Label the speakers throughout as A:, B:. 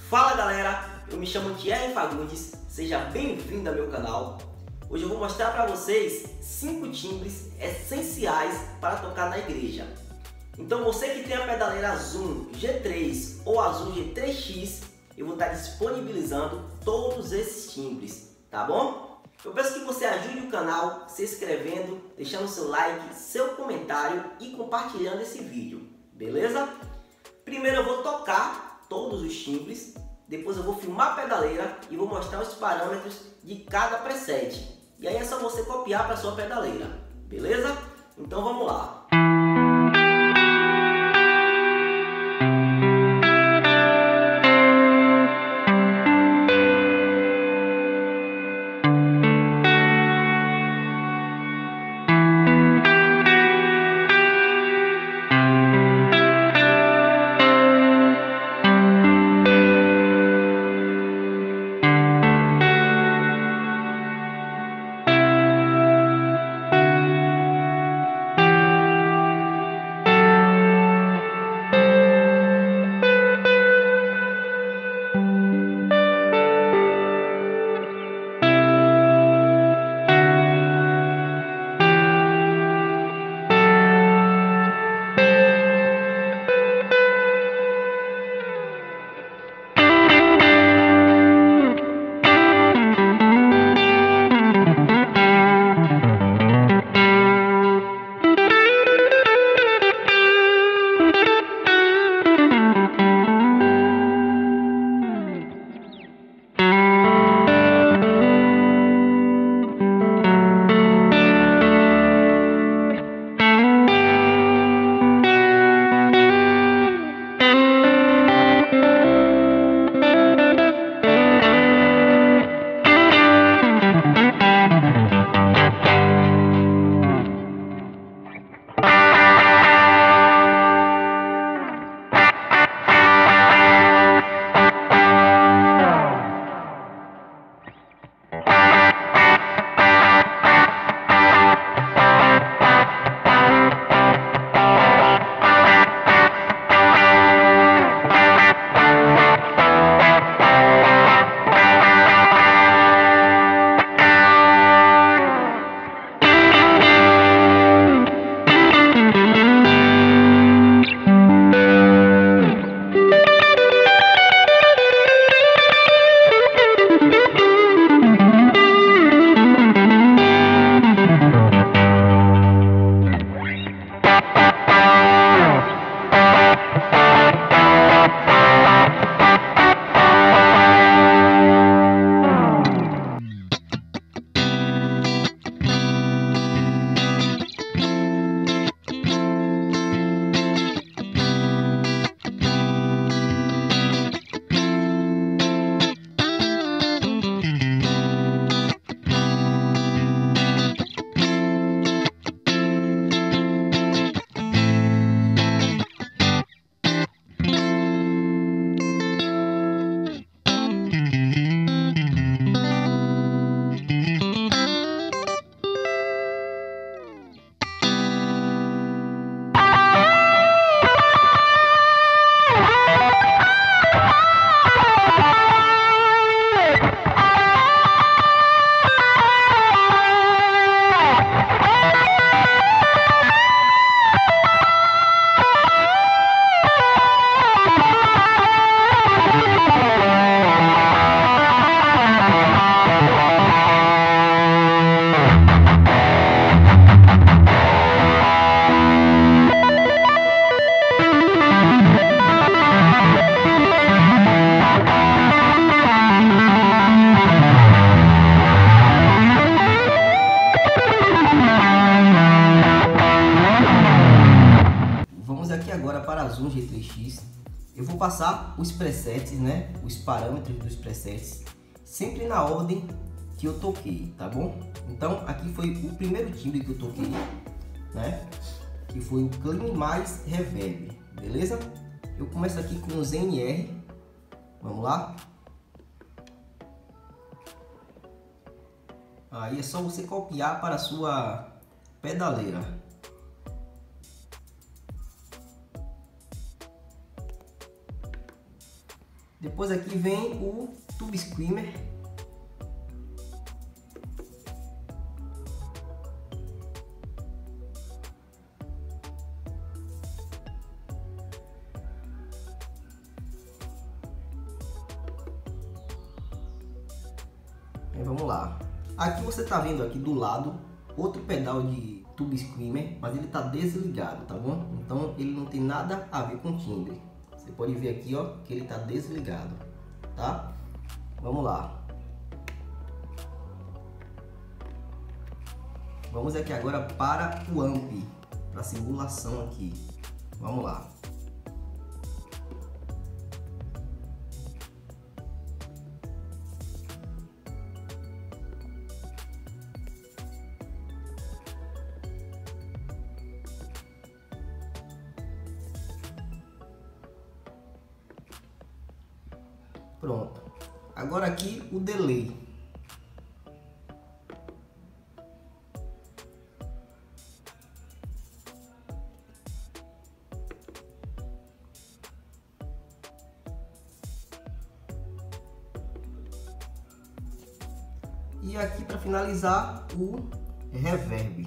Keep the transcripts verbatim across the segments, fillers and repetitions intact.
A: Fala galera, eu me chamo Thierry Fagundes, seja bem-vindo ao meu canal. Hoje eu vou mostrar para vocês cinco timbres essenciais para tocar na igreja. Então você que tem a pedaleira Zoom G três ou a Zoom G três X, eu vou estar disponibilizando todos esses timbres, tá bom? Eu peço que você ajude o canal se inscrevendo, deixando seu like, seu comentário e compartilhando esse vídeo, beleza? Primeiro eu vou tocar todos os timbres, depois eu vou filmar a pedaleira e vou mostrar os parâmetros de cada preset. E aí é só você copiar para sua pedaleira, beleza? Então vamos lá. Agora para a Zoom G três X, eu vou passar os presets, né, os parâmetros dos presets, sempre na ordem que eu toquei, tá bom? Então aqui foi o primeiro timbre que eu toquei, né, que foi o Clean mais Reverb, beleza? Eu começo aqui com o Z N R, vamos lá? Aí é só você copiar para a sua pedaleira. Depois aqui vem o Tube Screamer. E vamos lá. Aqui você tá vendo aqui do lado outro pedal de Tube Screamer, mas ele tá desligado, tá bom? Então ele não tem nada a ver com timbre. Você pode ver aqui, ó, que ele tá desligado, tá? Vamos lá. Vamos aqui agora para o amp, para a simulação aqui. Vamos lá. Pronto. Agora aqui o delay. E aqui para finalizar o reverb.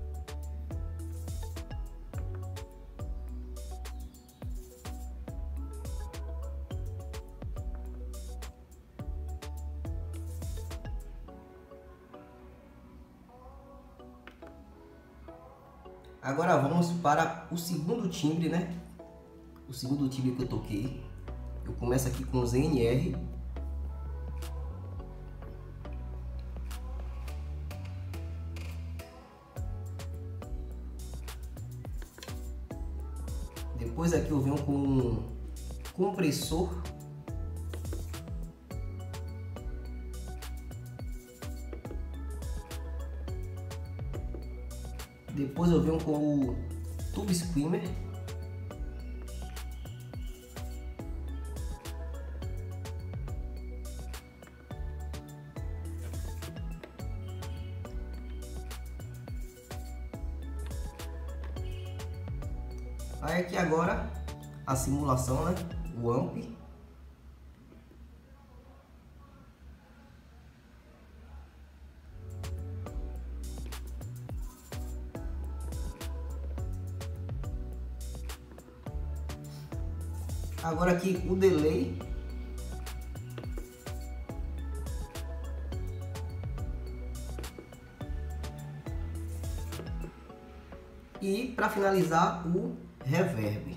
A: Agora vamos para o segundo timbre, né? O segundo timbre que eu toquei. Eu começo aqui com o Z N R. Depois aqui eu venho com um compressor. Depois eu venho com o Tube Screamer. Aí aqui agora a simulação, né? O amp. Agora aqui o delay. E para finalizar o reverb.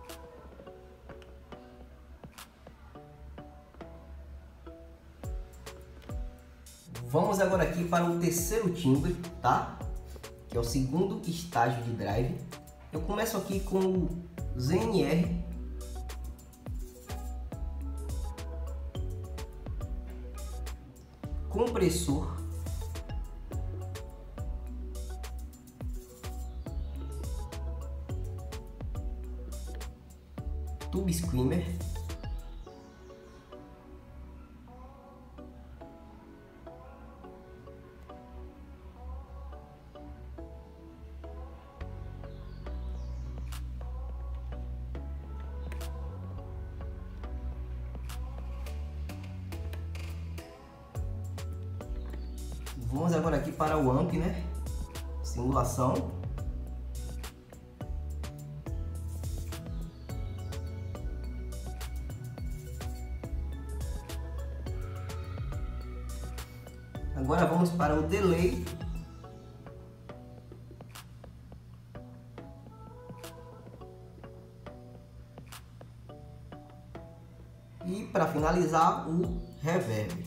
A: Vamos agora aqui para o terceiro timbre, tá? Que é o segundo estágio de drive. Eu começo aqui com o Z N R. Compressor. Tube Screamer. Vamos agora aqui para o amp, né? Simulação. Agora vamos para o delay. E para finalizar o reverb.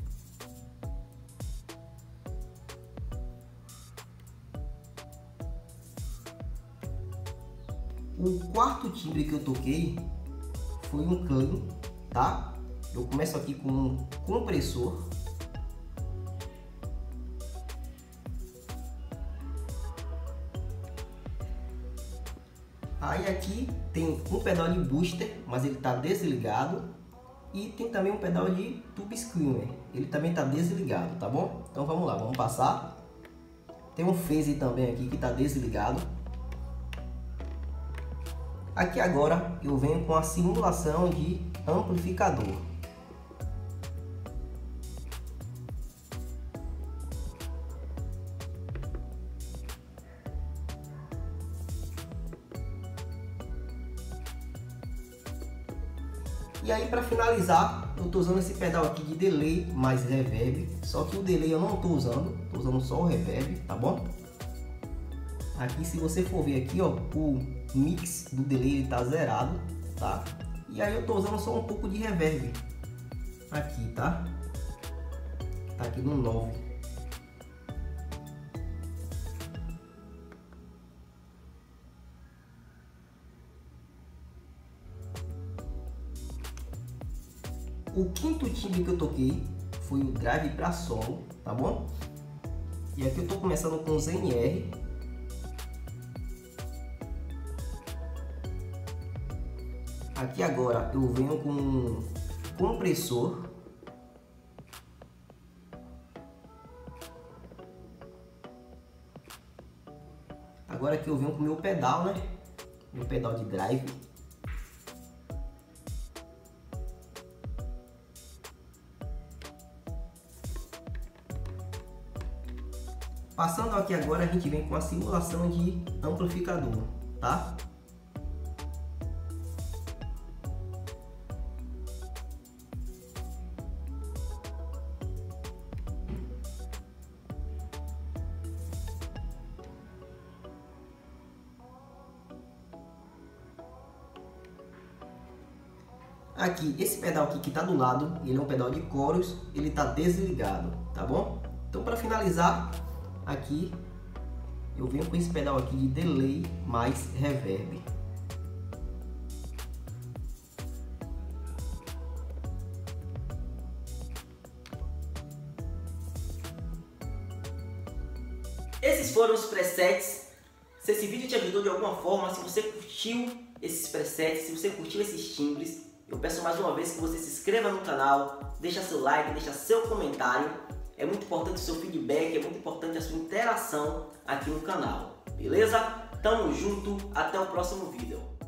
A: O quarto timbre que eu toquei foi um clean, tá? Eu começo aqui com um compressor. Aí aqui tem um pedal de booster, mas ele está desligado. E tem também um pedal de Tube Screamer, ele também está desligado, tá bom? Então vamos lá, vamos passar. Tem um phase também aqui que está desligado. Aqui agora eu venho com a simulação de amplificador. E aí, para finalizar, eu estou usando esse pedal aqui de delay mais reverb, só que o delay eu não estou usando, estou usando só o reverb, tá bom? Aqui, se você for ver aqui, ó, o mix do delay ele tá zerado, tá? E aí eu estou usando só um pouco de reverb aqui, tá? Tá aqui no nove. O quinto timbre que eu toquei foi o drive para solo, tá bom? E aqui eu tô começando com os N R. Aqui agora eu venho com um compressor. Agora aqui eu venho com o meu pedal, né? Meu pedal de drive. Passando aqui agora, a gente vem com a simulação de amplificador, tá? Aqui, esse pedal aqui que tá do lado, ele é um pedal de coros, ele tá desligado, tá bom? Então, para finalizar, aqui eu venho com esse pedal aqui de delay mais reverb. Esses foram os presets. Se esse vídeo te ajudou de alguma forma, se você curtiu esses presets, se você curtiu esses timbres, eu peço mais uma vez que você se inscreva no canal, deixa seu like, deixa seu comentário. É muito importante o seu feedback, é muito importante a sua interação aqui no canal, beleza? Tamo junto, até o próximo vídeo.